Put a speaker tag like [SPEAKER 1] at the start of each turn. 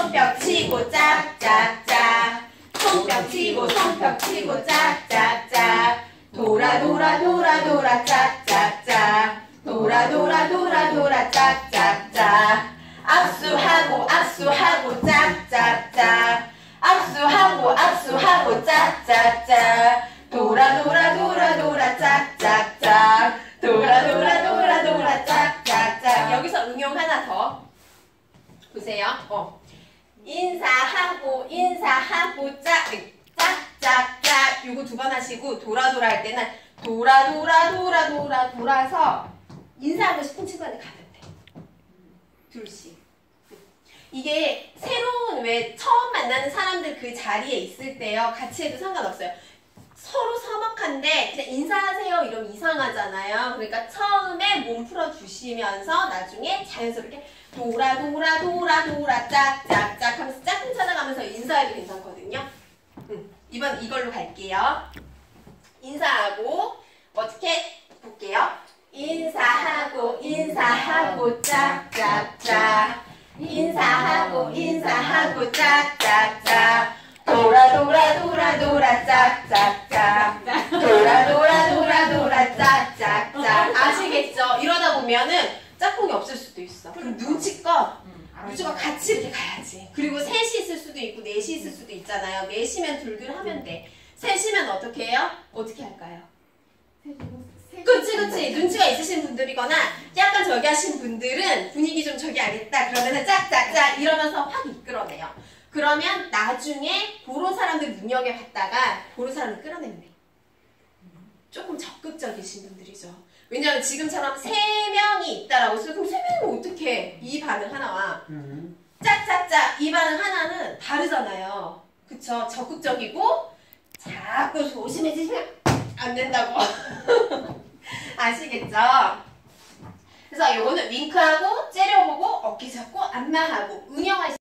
[SPEAKER 1] 손뼉 치고 짝짝짝 손뼉 치고 짝짝짝 돌아 돌아 돌아 돌아 짝짝짝 돌아 돌아 돌아 돌아 짝짝짝 악수하고 악수하고 짝짝짝 악수하고 짝짝짝 돌아 돌아 돌아 돌아 짝짝짝 돌아 돌아 돌아 돌아 짝짝짝. 여기서 응용 하나 더 보세요. 인사하고 짝짝짝 요거 두 번 하시고 돌아 돌아 할 때는 돌아 돌아 돌아 돌아 돌아서 인사하고 싶은 친구한테 가면 돼. 둘씩. 이게 새로운 왜 처음 만나는 사람들 그 자리에 있을 때요. 같이 해도 상관없어요. 서로 서먹한데 그냥 인사하세요 이러면 이상하잖아요. 그러니까 처음에 몸 풀어주시면서 나중에 자연스럽게 돌아 돌아 돌아 돌아 짝짝짝 하면서 짝꿍 찾아가면서 인사해도 괜찮거든요. 이번 이걸로 갈게요. 인사하고 어떻게 볼게요. 인사하고 짝짝짝 인사하고 짝짝짝 돌아 돌아 돌아 돌아 짝짝짝 돌아 돌아 돌아 돌아 짝짝짝. 아시겠죠? 이러다 보면은 짝꿍이 없을 수도 있어. 그럼 눈치껏 무조건 같이 이렇게 가야지. 그리고 셋이 있을 수도 있고 넷이 있을 수도 있잖아요. 넷이면 둘둘 하면 돼. 셋이면 어떻게 해요? 어떻게 할까요? 그치 눈치가 있으신 분들이거나 약간 저기 하신 분들은 분위기 좀 저기 알겠다 그러면은 짝짝짝 이러면서 확 이끌어내요. 그러면 나중에 그런 사람들 눈여겨봤다가 그런 사람을 끌어내면 돼. 조금 적극적이신 분들이죠. 왜냐하면 지금처럼 3명이 있다라고 해서 그럼 3명이면 어떡해? 이 반응 하나와 짝짝짝 이 반응 하나는 다르잖아요. 그쵸? 적극적이고 자꾸 조심해지시면 안 된다고. 아시겠죠? 그래서 요거는 윙크하고 째려보고 어깨 잡고 안마하고 응용할